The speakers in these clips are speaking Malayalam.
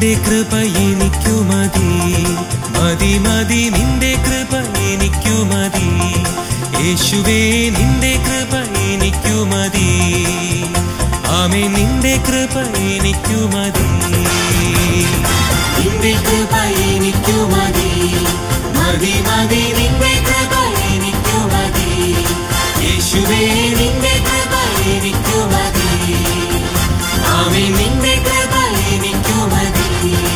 നിന്റെ കൃപ എനിക്കു മതി, മതി മതി നിന്റെ കൃപ എനിക്കു മതി. യേശുവേ നിന്റെ കൃപ എനിക്കു മതി. ആമേൻ നിന്റെ കൃപ എനിക്കു മതി. നിന്റെ കൃപ എനിക്കു മതി, മതി മതി നിന്റെ കൃപ എനിക്കു മതി. യേശുവേ നിന്റെ കൃപ എനിക്കു മതി. ആമേൻ നിന്റെ കൃപ എനിക്കു മതി.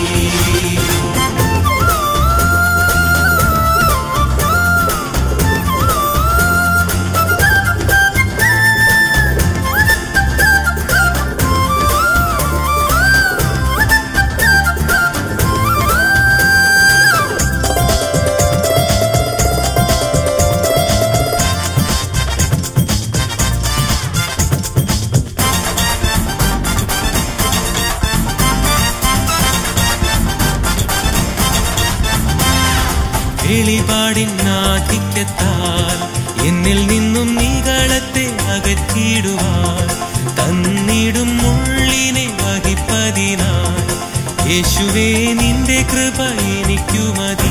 വെളിപാടിനാധിക്യത്താൽ എന്നിൽ നിന്നും നീകളത്തെ അകറ്റിടുവാൻ തന്നിടും ഉള്ളിനെ വഹിപ്പതിനായി യേശുവേ നിന്റെ കൃപ എനിക്കു മതി.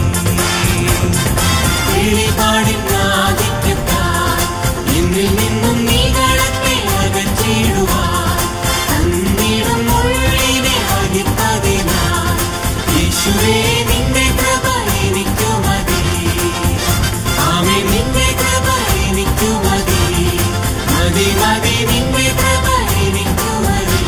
വെളിപാടിനാധിക്യത്താൽ എന്നിൽ നിന്നും നീകളത്തെ അകറ്റിടുവാൻ തന്നിടും ഉള്ളിനെ വഹിപ്പതിനായി യേശുവേ നിന്റെ കൃപ എനിക്കു മതി. ആമേൻ നിന്റെ കൃപ എനിക്കു മതി. മതി മതി നിന്റെ കൃപ എനിക്കു മതി.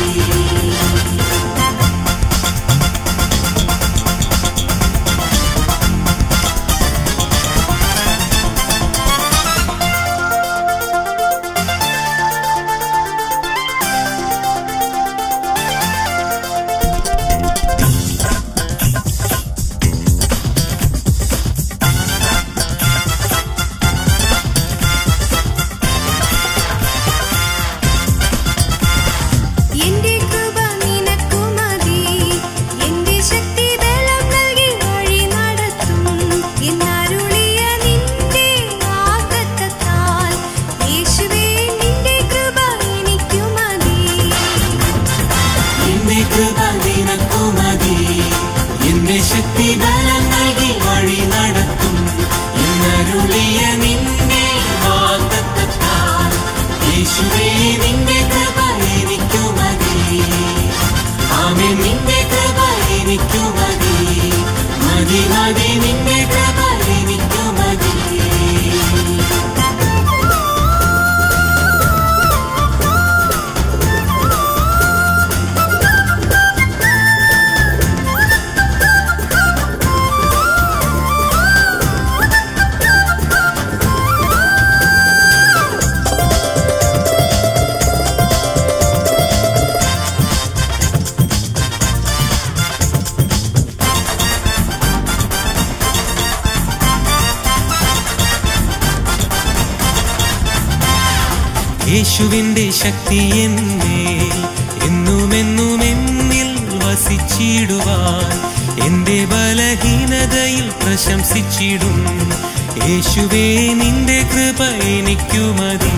യേശുവിന്റെ ശക്തി എന്നേൽ എന്നുമെന്നും എന്നിൽ വസിച്ചിടുവാൻ എന്റെ ബലഹീനതയിൽ പ്രശംസിച്ചിടും യേശുവേ നിന്റെ കൃപ എനിക്കു മതി.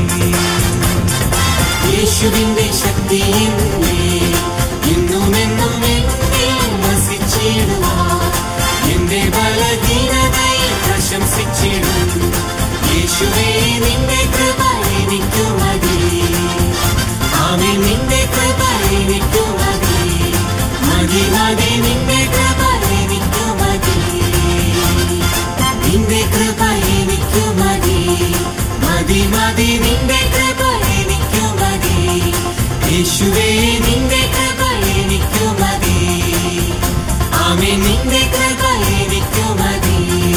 യേശുവിന്റെ ശക്തി എന്നേൽ എന്നുമെന്നും എന്നിൽ വസിച്ചിടുവാൻ എന്റെ ബലഹീനതയിൽ പ്രശംസിച്ചിടും യേശുവേ നിന്റെ കൃപ എനിക്കു മതി. ആമേൻ നിന്റെ കൃപ എനിക്കു മതി. മതി മതി നിന്റെ കൃപ എനിക്കു മതി. നിന്റെ കൃപ എനിക്കു മതി. മതി മതി നിന്റെ കൃപ എനിക്കു മതി. യേശുവേ നിന്റെ കൃപ എനിക്കു മതി. ആമേൻ നിന്റെ കൃപ എനിക്കു മതി.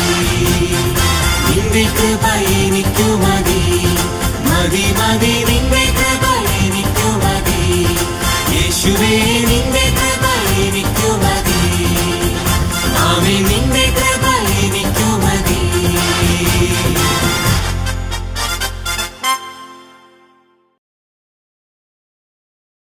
നിന്റെ കൃപ എനിക്കു മതി. മതി മതി നിന്റെ കൃപ എനിക്കു മതി. യേശുവേ നിന്റെ കൃപ